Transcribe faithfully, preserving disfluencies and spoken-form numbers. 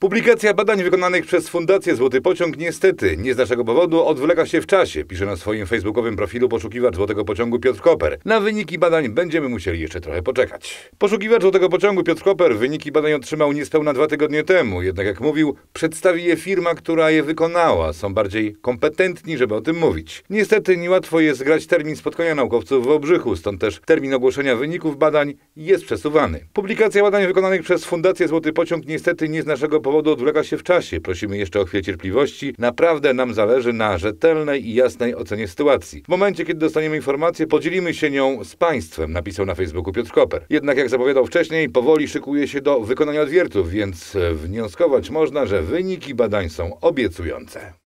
Publikacja badań wykonanych przez Fundację Złoty Pociąg niestety nie z naszego powodu odwleka się w czasie, pisze na swoim facebookowym profilu poszukiwacz Złotego Pociągu Piotr Koper. Na wyniki badań będziemy musieli jeszcze trochę poczekać. Poszukiwacz Złotego Pociągu Piotr Koper wyniki badań otrzymał niespełna dwa tygodnie temu, jednak jak mówił, przedstawi je firma, która je wykonała. Są bardziej kompetentni, żeby o tym mówić. Niestety niełatwo jest zgrać termin spotkania naukowców w Wałbrzychu, stąd też termin ogłoszenia wyników badań jest przesuwany. Publikacja badań wykonanych przez Fundację Złoty Pociąg niestety nie z naszego powodu odwleka się w czasie. Prosimy jeszcze o chwilę cierpliwości. Naprawdę nam zależy na rzetelnej i jasnej ocenie sytuacji. W momencie, kiedy dostaniemy informację, podzielimy się nią z Państwem, napisał na Facebooku Piotr Koper. Jednak jak zapowiadał wcześniej, powoli szykuje się do wykonania odwiertów, więc wnioskować można, że wyniki badań są obiecujące.